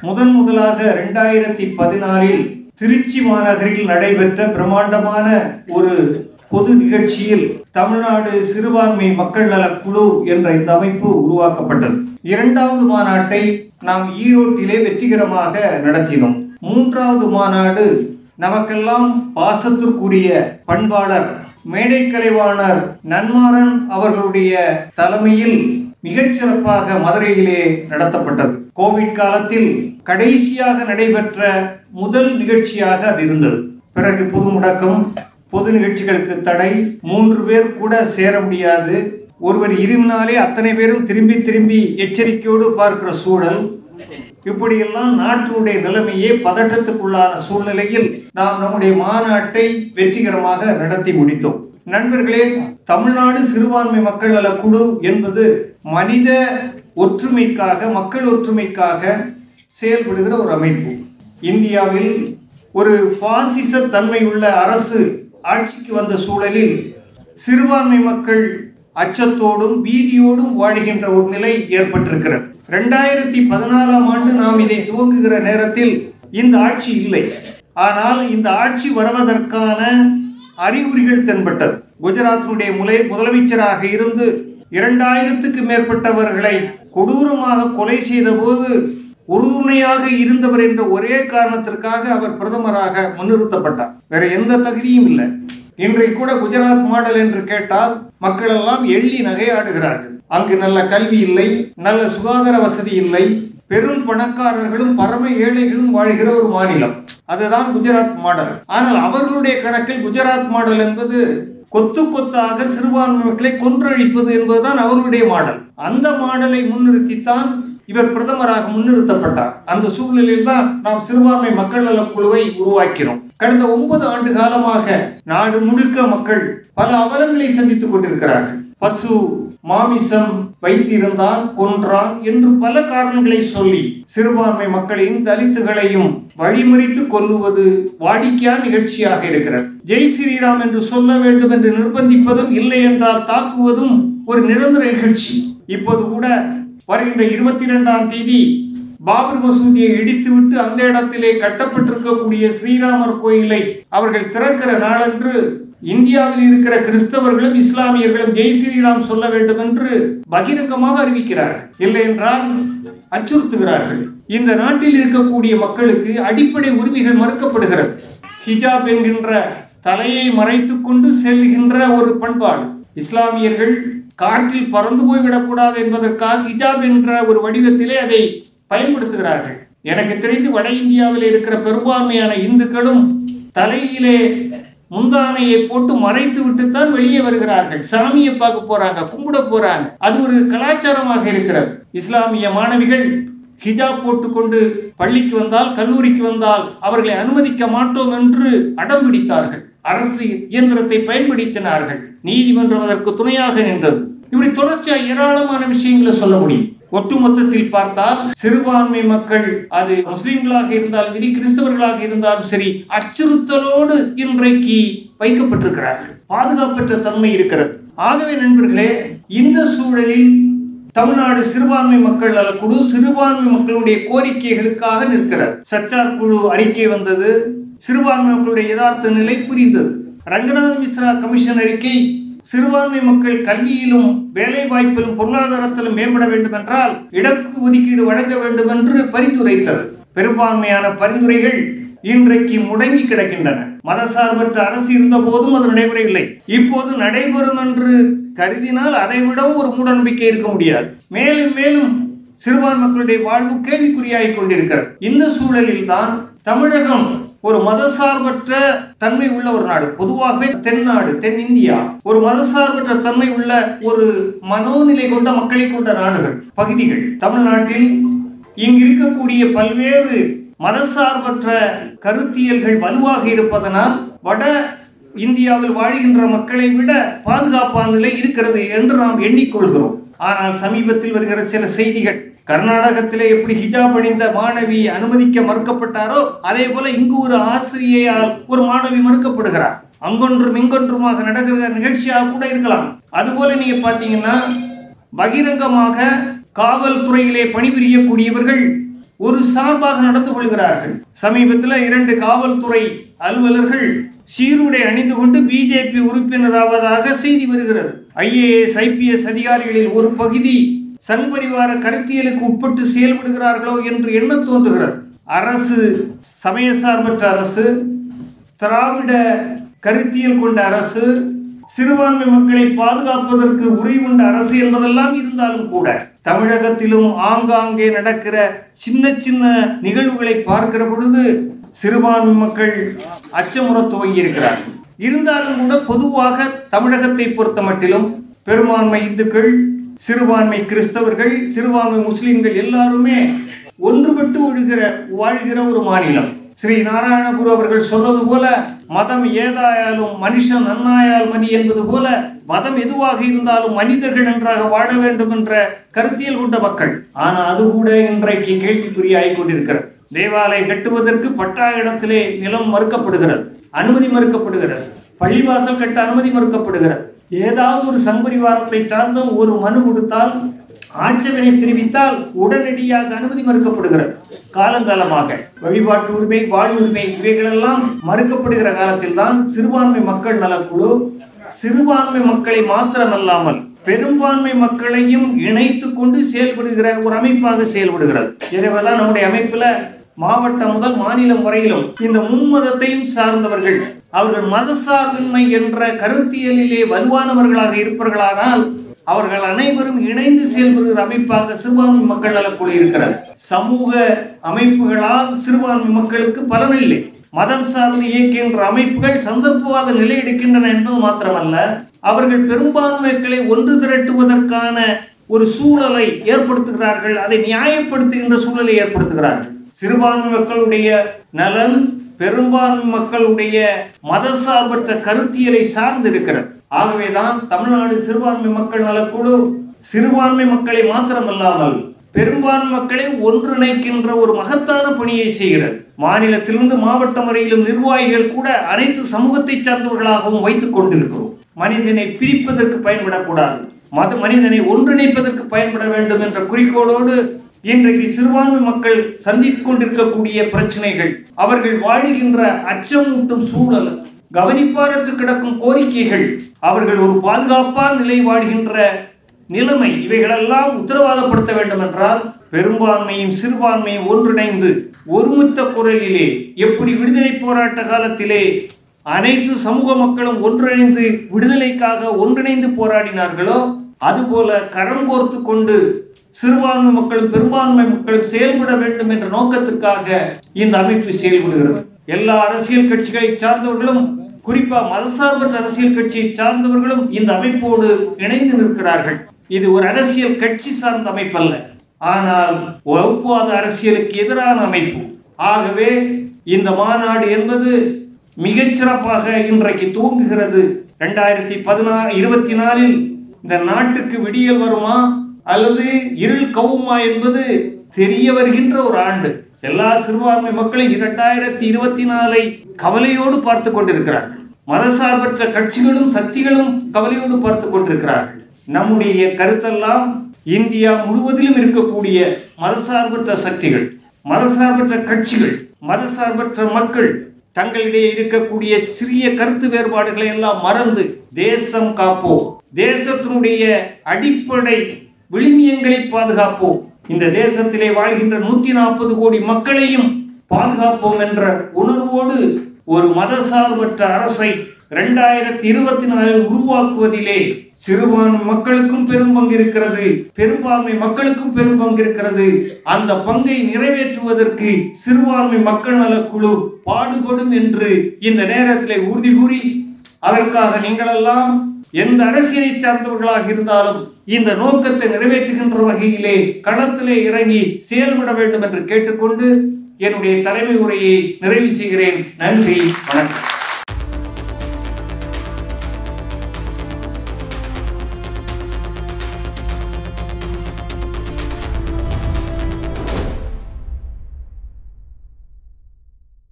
முதலாக 2014 திருச்சி மாநகரில் நடைபெற்ற பிரம்மாண்டமான ஒரு பொது நிகழ்ச்சியில் தமிழ்நாடு சிறுபான்மை மக்கள் நலக் குழு என்ற இந்த அமைப்பு உருவாக்கப்பட்டது. 2வது மாநாட்டை நாம் ஈரோட்டிலே வெற்றிகரமாக நடத்தினோம். 3வது மாநாடு நமக்கெல்லாம் பாசத்திற்குரிய பண்பாளர் மேடை கலைவாணர் நன்மாறன் அவர்களுடைய தலைமையில் மிகச்சிறப்பாக மதுரையிலே நடத்தப்பட்டது. கோவிட் காலத்தில் கடைசியாக நடைபெற்ற முதல் நிகழ்ச்சியாக அது இருந்தது. பிறகு பொது முடக்கம், பொது நிகழ்ச்சிகளுக்கு தடை, 3 பேர் கூட சேர முடியாது, ஒருவர் இருமினாலே அத்தனை பேரும் திரும்பி திரும்பி எச்சரிக்கையோடு பார்க்கிற சூழல், இப்படியெல்லாம் நாட்டினுடைய நிலைமையே பதட்டத்துக்குள்ளான சூழ்நிலையில் நாம் நம்முடைய மாநாட்டை வெற்றிகரமாக நடத்தி முடித்தோம். நண்பர்களே, தமிழ்நாடு சிறுபான்மை மக்கள் நலக் குழு என்பது மனித ஒற்றுமைக்காக, மக்கள் ஒற்றுமைக்காக செயல்படுகிற ஒரு அமைப்பு. இந்தியாவில் ஒரு பாசிச தன்மை உள்ள அரசு ஆட்சிக்கு வந்த சூழலில் சிறுபான்மை மக்கள் அச்சத்தோடும் பீதியோடும் வாழ்கின்ற ஒரு நிலை ஏற்பட்டிருக்கிறது. 2014ஆம் ஆண்டு நாம் இதை துவங்குகிற நேரத்தில் இந்த ஆட்சி இல்லை. ஆனால் இந்த ஆட்சி வருவதற்கான அறிகுறிகள் தென்பட்டது. குஜராத்தினுடைய முதலமைச்சராக இருந்து 2000க்கு மேற்பட்டவர்களை கொடூரமாக கொலை செய்த போது உறுதுணையாக இருந்தவர் என்ற ஒரே காரணத்திற்காக அவர் பிரதமராக முன்னிறுத்தப்பட்டார். வேற எந்த தகுதியும் இல்லை. இன்றைக்கு கூட குஜராத் மாடல் என்று கேட்டால் மக்கள் எல்லாம் எள்ளி நகையாடுகிறார்கள். அங்கு நல்ல கல்வி இல்லை, நல்ல சுகாதார வசதி இல்லை, பெரும் பணக்காரர்களும் பரம ஏழைகளும் வாழ்கிற ஒரு மாநிலம். அதுதான் குஜராத் மாடல். ஆனால் அவர்களுடைய கணக்கில் குஜராத் மாடல் என்பது கொத்து கொத்தாக சிறுபான்மை மக்களை கொன்றழிப்பது என்பதுதான் அவர்களுடைய மாடல். அந்த மாடலை முன்னிறுத்தித்தான் இவர் பிரதமராக முன்னிறுத்தப்பட்டார். அந்த சூழ்நிலையில் தான் நாம் சிறுபான்மை மக்கள் நலக் குழுவை உருவாக்கினோம். கடந்த 9 ஆண்டு காலமாக நாடு முழுக்க மக்கள் பல அவலங்களை சந்தித்துக் கொண்டிருக்கிறார்கள். பசு மாமிசம் வைத்திருந்தான், கொன்றான் என்று பல காரணங்களை சொல்லி சிறுபான்மை மக்களின் தலித்துகளையும் வழிமறித்து கொல்லுவது வாடிக்கையான நிகழ்ச்சியாக இருக்கிறது. ஜெய் ஸ்ரீராம் என்று சொல்ல வேண்டும் என்று நிர்பந்திப்பதும், இல்லை என்றால் தாக்குவதும் ஒரு நிரந்தர நிகழ்ச்சி. இப்போது கூட வருகின்ற 22ஆம் தேதி பாபர் மசூதியை இடித்துவிட்டு அந்த இடத்திலே கட்டப்பட்டிருக்கக்கூடிய ஸ்ரீராமர் கோயிலை அவர்கள் திறக்கிற நாளன்று இந்தியாவில் இருக்கிற கிறிஸ்தவர்களும் இஸ்லாமியர்களும் ஜெய் ஸ்ரீராம் சொல்ல வேண்டும் என்று பகிரங்கமாக அறிவிக்கிறார்கள். இல்லை என்றால் அச்சுறுத்துகிறார்கள். இந்த நாட்டில் இருக்கக்கூடிய மக்களுக்கு அடிப்படை உரிமைகள் மறுக்கப்படுகிறது. ஹிஜாப் என்கின்ற தலையை மறைத்துக் கொண்டு செல்கின்ற ஒரு பண்பாடு. இஸ்லாமியர்கள் காற்றில் பறந்து போய்விடக்கூடாது என்பதற்காக ஹிஜாப் என்ற ஒரு வடிவத்திலே அதை பயன்படுத்துகிறார்கள். எனக்கு தெரிந்து வட இந்தியாவில் இருக்கிற பெரும்பான்மையான இந்துக்களும் தலையிலே முந்தானையை போட்டு மறைத்து விட்டுத்தான் வெளியே வருகிறார்கள். சாமியை பார்க்க போறாங்க, கும்பிட போறாங்க. அது ஒரு கலாச்சாரமாக இருக்கிறது. இஸ்லாமிய மாணவிகள் ஹிஜாப் போட்டுக்கொண்டு பள்ளிக்கு வந்தால், கல்லூரிக்கு வந்தால் அவர்களை அனுமதிக்க மாட்டோம் என்று அடம் பிடித்தார்கள். அரசு இயந்திரத்தை பயன்படுத்தினார்கள். நீதிமன்றம் அதற்கு துணையாக நின்றது. இப்படி தொடர்ச்சியா ஏராளமான விஷயங்களை சொல்ல முடியும். ஒட்டுமொத்தத்தில் பார்த்தால் சிறுபான்மை மக்கள், அது முஸ்லிம்களாக இருந்தாலும் சரி, கிறிஸ்தவர்களாக இருந்தாலும் சரி, அச்சுறுத்தலோடு இன்றைக்கு வைக்கப்பட்டிருக்கிறார்கள். பாதுகாப்பற்ற தன்மை இருக்கிறது. ஆகவே நண்பர்களே, இந்த சூழலில் தமிழ்நாடு சிறுபான்மை மக்கள் நலக் குழு சிறுபான்மை மக்களுடைய கோரிக்கைகளுக்காக நிற்கிறது. சச்சார் குழு அறிக்கை வந்தது. சிறுபான்மை மக்களுடைய யதார்த்த நிலை புரிந்தது. ரங்கநாத மிஸ்ரா கமிஷன் அறிக்கை சிறுபான்மை மக்கள் கல்வியிலும் வேலை வாய்ப்பிலும் பொருளாதாரத்திலும் மேம்பட வேண்டும் என்றால் இடக்கு ஒதுக்கீடு வழங்க வேண்டும் என்று பரிந்துரைத்தது. பெரும்பான்மையான பரிந்துரைகள் இன்றைக்கு முடங்கி கிடக்கின்றன. மதசார்பற்ற அரசு இருந்த போதும் அது நடைபெறவில்லை. இப்போது நடைபெறும் என்று கருதினால் அதை விட ஒரு மூட நம்பிக்கை இருக்க முடியாது. மேலும் மேலும் சிறுபான்மை மக்களுடைய வாழ்வு கேள்விக்குறியாகிக் கொண்டிருக்கிறது. இந்த சூழலில் தான் தமிழகம் ஒரு மதசார்பற்ற தன்மை உள்ள ஒரு நாடு. பொதுவாகவே தென்னாடு, தென்னிந்தியா ஒரு மதசார்பற்ற தன்மை உள்ள ஒரு மனோநிலை கொண்ட மக்களை கொண்ட நாடுகள், பகுதிகள். தமிழ்நாட்டில் இங்கு இருக்கக்கூடிய பல்வேறு மதசார்பற்ற கருத்தியல்கள் வலுவாக இருப்பதனால் வட இந்தியாவில் வாழ்கின்ற மக்களை விட பாதுகாப்பான நிலை இருக்கிறது என்று நாம் எண்ணிக்கொள்கிறோம். ஆனால் சமீபத்தில் வருகிற சில செய்திகள், கர்நாடகத்திலே எப்படி ஹிஜாப் அணிந்த மாணவி அனுமதிக்க மறுக்கப்பட்டாரோ அதே போல இங்கு ஒரு ஆசிரியையால் ஒரு மாணவி மறுக்கப்படுகிறார். அங்கொன்றும் இங்கொன்றுமாக நடக்கிற நிகழ்ச்சியாக கூட இருக்கலாம். அதுபோல நீங்க பாத்தீங்கன்னா பகிரங்கமாக காவல்துறையிலே பணிபுரியக்கூடியவர்கள் ஒரு சார்பாக நடந்து கொள்கிறார்கள். சமீபத்தில் 2 காவல்துறை அலுவலர்கள் சீருடை அணிந்து கொண்டு பிஜேபி உறுப்பினராவதாக செய்தி வருகிறது. IAS IPS அதிகாரிகளில் ஒரு பகுதி சங்பரிவார கருத்தியலுக்கு உட்பட்டு செயல்படுகிறார்களோ என்று எண்ண தோன்றுகிறது. அரசு சமயசார்பற்ற அரசு, திராவிட கருத்தியல் கொண்ட அரசு, சிறுபான்மை மக்களை பாதுகாப்பதற்கு உறுதி கொண்ட அரசு என்பதெல்லாம் இருந்தாலும் கூட தமிழகத்திலும் ஆங்காங்கே நடக்கிற சின்ன சின்ன நிகழ்வுகளை பார்க்கிற பொழுது சிறுபான்மை மக்கள் அச்சமுற துவங்கி இருக்கிறார்கள். இருந்தாலும் கூட பொதுவாக தமிழகத்தை பொறுத்த மட்டிலும் பெரும்பான்மை இந்துக்கள், சிறுபான்மை கிறிஸ்தவர்கள், சிறுபான்மை முஸ்லிம்கள் எல்லாருமே ஒன்றுபட்டு வாழ்கிற ஒரு மாநிலம். ஸ்ரீ நாராயணகுரு அவர்கள் சொன்னது போல, மதம் ஏதாயாலும் மனுஷன் நன்னாயால் மதி என்பது போல, மதம் எதுவாக இருந்தாலும் மனிதர்கள் நன்றாக வாழ வேண்டும் என்ற கருத்தியல் கொண்ட மக்கள். ஆனால் அது கூட இன்றைக்கு கேள்விக்குறியாகிக் கொண்டிருக்கிறது. தேவாலயம் கட்டுவதற்கு பட்டா இடத்திலே நிலம் மறுக்கப்படுகிறது, அனுமதி மறுக்கப்படுகிறது. பள்ளிவாசல் கட்ட அனுமதி மறுக்கப்படுகிறது. ஏதாவது ஒரு சங்பரிவாரத்தை சார்ந்த ஒரு மனு கொடுத்தால், ஆட்சேபனை தெரிவித்தால் உடனடியாக அனுமதி மறுக்கப்படுகிறது. காலங்காலமாக வழிபாட்டு உரிமை, வாழ்வுரிமை இவைகளெல்லாம் மறுக்கப்படுகிற காலத்தில் தான் சிறுபான்மை மக்கள் நலக்குழு சிறுபான்மை மக்களை மாத்திரமல்லாமல் பெரும்பான்மை மக்களையும் இணைத்து கொண்டு செயல்படுகிற ஒரு அமைப்பாக செயல்படுகிறது. எனவேதான் நம்முடைய அமைப்புல மாவட்டம் முதல் மாநிலம் வரையிலும் இந்த மும்மதத்தையும் சார்ந்தவர்கள், அவர்கள் மதசார்பின்மை என்ற கருத்தியலிலே வலுவானவர்களாக இருப்பார்களானால் அவர்கள் அனைவரும் இணைந்து செயல்படுகிற அமைப்பாக சிறுபான்மை மக்கள் நலக்குழு இருக்கிறது. சமூக அமைப்புகளால் சிறுபான்மை மக்களுக்கு பலனில்லை. மதம் சார்ந்து இயக்கின்ற அமைப்புகள் சந்தர்ப்பவாத நிலை எடுக்கின்றன என்பது மாத்திரமல்ல, அவர்கள் பெரும்பான்மைகளை ஒன்று திரட்டுவதற்கான ஒரு சூழலை ஏற்படுத்துகிறார்கள், அதை நியாயப்படுத்துகின்ற சூழலை ஏற்படுத்துகிறார்கள். சிறுபான்மை மக்களுடைய நலன் பெரும்பான்மை மக்களுடைய மதசார்பற்ற கருத்தியலை சார்ந்து இருக்கிறது. ஆகவேதான் தமிழ்நாடு சிறுபான்மை மக்கள் நலக்குழு சிறுபான்மை மக்களை மாத்திரமல்லாமல் பெரும்பான்மை மக்களை ஒன்றிணைக்கின்ற ஒரு மகத்தான பணியை செய்கிறது. மாநிலத்திலிருந்து மாவட்டம் வரையிலும் நிர்வாகிகள் கூட அனைத்து சமூகத்தை சார்ந்தவர்களாகவும் வைத்துக் கொண்டிருக்கிறோம். மனிதனை பிரிப்பதற்கு பயன்படக்கூடாது, மனிதனை ஒன்றிணைப்பதற்கு பயன்பட வேண்டும் என்ற குறிக்கோளோடு இன்றைக்கு சிறுபான்மை மக்கள் சந்தித்துக் கொண்டிருக்கக்கூடிய பிரச்சனைகள், அவர்கள் வாழுகின்ற அச்சமூட்டும் சூழல், கவனிப்பாரற்று கிடக்கும் கோரிக்கைகள், அவர்கள் ஒரு பாதுகாப்பான நிலை வாழ்கின்ற நிலைமை, இவைகளெல்லாம் உத்தரவாதப்படுத்த வேண்டும் என்றால் பெரும்பான்மையும் சிறுபான்மையும் ஒன்றிணைந்து ஒருமித்த குரலிலே, எப்படி விடுதலை போராட்ட காலத்திலே அனைத்து சமூக மக்களும் ஒன்றிணைந்து விடுதலைக்காக ஒன்றிணைந்து போராடினார்களோ அதுபோல கரம் கோர்த்து கொண்டு சிறுபான்மை மக்களும் பெரும்பான்மை மக்களும் செயல்பட வேண்டும் என்ற நோக்கத்திற்காக இந்த அமைப்பு செயல்படுகிறது. எல்லா அரசியல் கட்சிகளை சார்ந்தவர்களும், குறிப்பாக மதசார்பற்ற அரசியல் கட்சியை சார்ந்தவர்களும் இந்த அமைப்போடு இணைந்து நிற்கிறார்கள். இது ஒரு அரசியல் கட்சி சார்ந்த அமைப்பு அல்ல, ஆனால் வகுப்புவாத அரசியலுக்கு எதிரான அமைப்பு. ஆகவே இந்த மாநாடு என்பது மிகச்சிறப்பாக இன்றைக்கு துவங்குகிறது. 2024 இந்த நாட்டுக்கு விடியல் வருமா அல்லது இருள் கவுமா என்பது தெரிய வருகின்ற ஒரு ஆண்டு. எல்லா சிறுபான்மை மக்களும் 2024 கவலையோடு பார்த்து கொண்டிருக்கிறார்கள். மதசார்பற்ற கட்சிகளும் சக்திகளும் கவலையோடு பார்த்து கொண்டிருக்கிறார்கள். நம்முடைய கருத்தெல்லாம் இந்தியா முழுவதிலும் இருக்கக்கூடிய மதசார்பற்ற சக்திகள், மதசார்பற்ற கட்சிகள், மதசார்பற்ற மக்கள் தங்களிடையே இருக்கக்கூடிய சிறிய கருத்து வேறுபாடுகளை எல்லாம் மறந்து தேசம் காப்போம், தேசத்தினுடைய அடிப்படை விழுமியங்களை பாதுகாப்போம், இந்த தேசத்திலே வாழ்கின்ற 140 கோடி மக்களையும் பாதுகாப்போம் என்ற உணர்வோடு ஒரு மதசார்பற்ற அரசை 2024 உருவாக்குவதிலே சிறுபான்மை மக்களுக்கும் பெரும் பங்கு இருக்கிறது, பெரும்பான்மை மக்களுக்கும் பெரும் பங்கு இருக்கிறது. அந்த பங்கை நிறைவேற்றுவதற்கு சிறுபான்மை மக்கள் நலக்குழு பாடுபடும் என்று இந்த நேரத்திலே உறுதி கூறி, அதற்காக நீங்களெல்லாம் எந்த அரசியலை சார்ந்தவர்களாக இருந்தாலும் இந்த நோக்கத்தை நிறைவேற்றுகின்ற வகையிலே களத்திலே இறங்கி செயல்பட வேண்டும் என்று கேட்டுக்கொண்டு என்னுடைய தலைமை உரையை நிறைவு செய்கிறேன். நன்றி, வணக்கம்.